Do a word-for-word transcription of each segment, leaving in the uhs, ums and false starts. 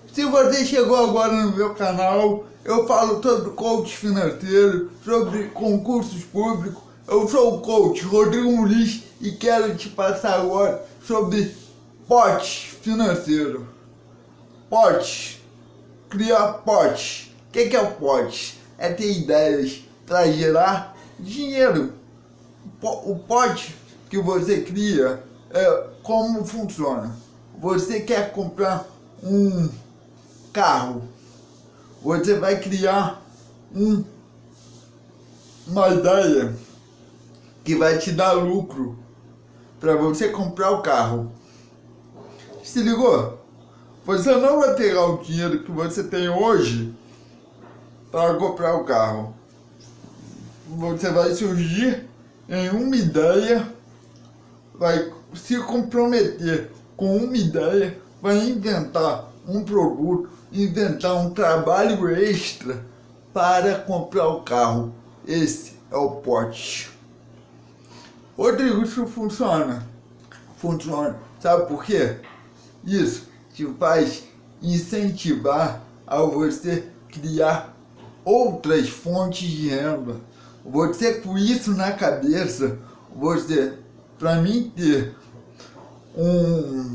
Se você chegou agora no meu canal, eu falo sobre coach financeiro, sobre concursos públicos. Eu sou o coach Rodrigo Muniz e quero te passar agora sobre pote financeiro. Pote. Criar pote. O que, que é o pote? É ter ideias para gerar dinheiro. O pote que você cria é como funciona. Você quer comprar um carro, você vai criar um, uma ideia que vai te dar lucro para você comprar o carro. Se ligou? Você não vai pegar o dinheiro que você tem hoje para comprar o carro. Você vai surgir em uma ideia, vai se comprometer com uma ideia, vai inventar um produto, inventar um trabalho extra para comprar o carro. Esse é o pote. Rodrigo, isso funciona? Funciona. Sabe por quê? Isso te faz incentivar a você criar outras fontes de renda. Você, com isso na cabeça, você, para mim ter um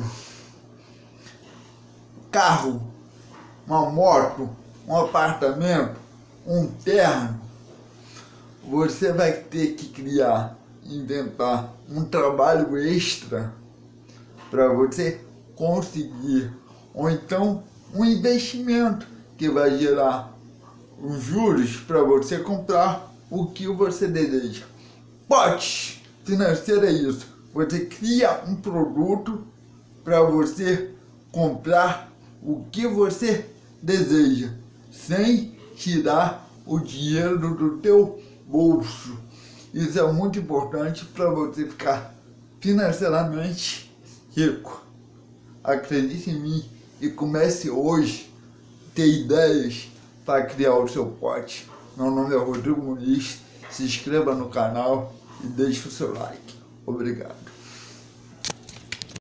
carro, uma moto, um apartamento, um terno, você vai ter que criar, inventar um trabalho extra para você conseguir, ou então um investimento que vai gerar os juros para você comprar o que você deseja. Pote financeiro é isso. Você cria um produto para você comprar o que você deseja, sem tirar o dinheiro do teu bolso. Isso é muito importante para você ficar financeiramente rico. Acredite em mim e comece hoje a ter ideias para criar o seu pote. Meu nome é Rodrigo Muniz. Se inscreva no canal e deixe o seu like. Obrigado.